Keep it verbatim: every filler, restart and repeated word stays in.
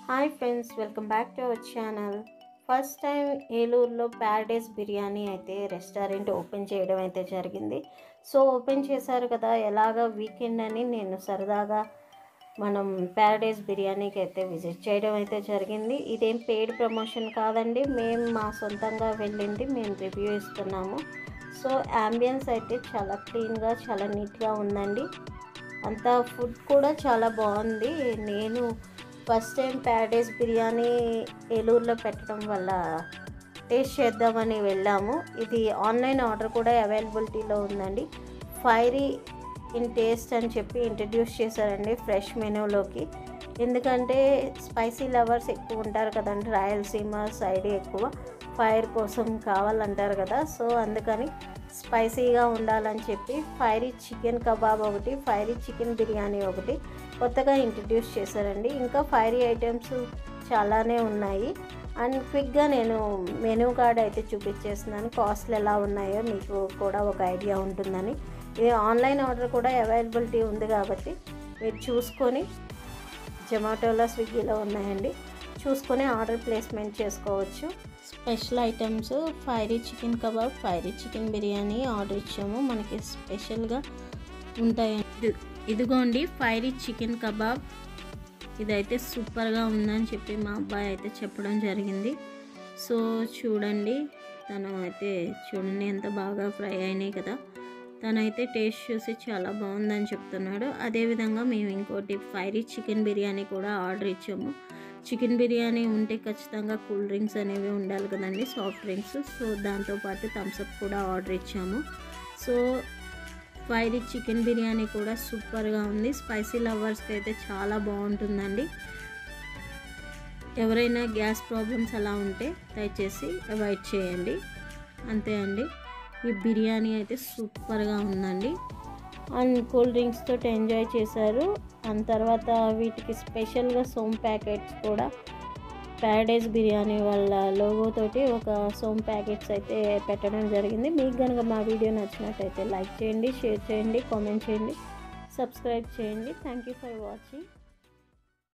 Hi friends, welcome back to our channel. First time ఏలూరులో Paradise biryani అయితే restaurant open చేయడం అయితే జరిగింది. సో ఓపెన్ చేశారు కదా, ఎలాగా వీకెండ్ అని నేను సరదాగా మనం ప్యారడైస్ బిర్యానీకి అయితే విజిట్ చేయడం అయితే జరిగింది. ఇదేం పెయిడ్ ప్రమోషన్ కాదండి, మేము మా సొంతంగా వెళ్ళింది, మేము రివ్యూ ఇస్తున్నాము. సో యాంబియన్స్ అయితే చాలా క్లీన్గా చాలా నీట్గా ఉందండి. అంతా ఫుడ్ కూడా చాలా బాగుంది. నేను ఫస్ట్ టైం ప్యారడైస్ బిర్యానీ ఏలూరులో పెట్టడం వల్ల టేస్ట్ చేద్దామని వెళ్ళాము. ఇది ఆన్లైన్ ఆర్డర్ కూడా అవైలబిలిటీలో ఉందండి. ఫైరీ ఇన్ టేస్ట్ అని చెప్పి ఇంట్రడ్యూస్ చేశారండి ఫ్రెష్ మెనూలోకి. ఎందుకంటే స్పైసీ లవర్స్ ఎక్కువ ఉంటారు కదండి, రాయలసీమ సైడ్ ఎక్కువ ఫైర్ కోసం కావాలంటారు కదా. సో అందుకని స్పైసీగా ఉండాలని చెప్పి ఫైరీ చికెన్ కబాబ్ ఒకటి, ఫైరీ చికెన్ బిర్యానీ ఒకటి కొత్తగా ఇంట్రడ్యూస్ చేశారండి. ఇంకా ఫైరీ ఐటమ్స్ చాలానే ఉన్నాయి. అండ్ క్విక్గా నేను మెనూ కార్డ్ అయితే చూపించేస్తున్నాను, కాస్ట్లు ఎలా ఉన్నాయో మీకు కూడా ఒక ఐడియా ఉంటుందని. ఇది ఆన్లైన్ ఆర్డర్ కూడా అవైలబిలిటీ ఉంది కాబట్టి మీరు చూసుకొని, జొమాటోలో స్విగ్గీలో ఉన్నాయండి, చూసుకొని ఆర్డర్ ప్లేస్మెంట్ చేసుకోవచ్చు. Special items fiery chicken kebab, fiery chicken biryani order ఇచ్చాము. మనకి స్పెషల్గా ఉంటాయండి. ఇదిగోండి ఫైరీ చికెన్ కబాబ్, ఇదైతే సూపర్గా ఉందని చెప్పి మా అబ్బాయి అయితే చెప్పడం జరిగింది. సో చూడండి, తను అయితే చూడండి ఎంత బాగా ఫ్రై అయినాయి కదా. తనైతే టేస్ట్ చూసి చాలా బాగుందని చెప్తున్నాడు. అదేవిధంగా మేము ఇంకోటి ఫైరీ చికెన్ బిర్యానీ కూడా ఆర్డర్ ఇచ్చాము. చికెన్ బిర్యానీ ఉంటే ఖచ్చితంగా కూల్ డ్రింక్స్ అనేవి ఉండాలి కదండి, సాఫ్ట్ డ్రింక్స్. సో దాంతోపాటు థమ్స్అప్ కూడా ఆర్డర్ ఇచ్చాము. సో ఫైరీ చికెన్ బిర్యానీ కూడా సూపర్గా ఉంది. స్పైసీ లవర్స్కి అయితే చాలా బాగుంటుందండి. ఎవరైనా గ్యాస్ ప్రాబ్లమ్స్ అలా ఉంటే దయచేసి అవాయిడ్ చేయండి. అంతే అండి, ఈ బిర్యానీ అయితే సూపర్గా ఉందండి. అండ్ కూల్ డ్రింక్స్ తోటి ఎంజాయ్ చేశారు. అండ్ తర్వాత వీటికి స్పెషల్గా సోమ్ ప్యాకెట్స్ కూడా ప్యారడైస్ బిర్యానీ వాళ్ళ లోగోతోటి ఒక సోమ్ ప్యాకెట్స్ అయితే పెట్టడం జరిగింది. మీకు కనుక మా వీడియో నచ్చినట్టయితే లైక్ చేయండి, షేర్ చేయండి, కామెంట్ చేయండి, సబ్స్క్రైబ్ చేయండి. Thank you for watching.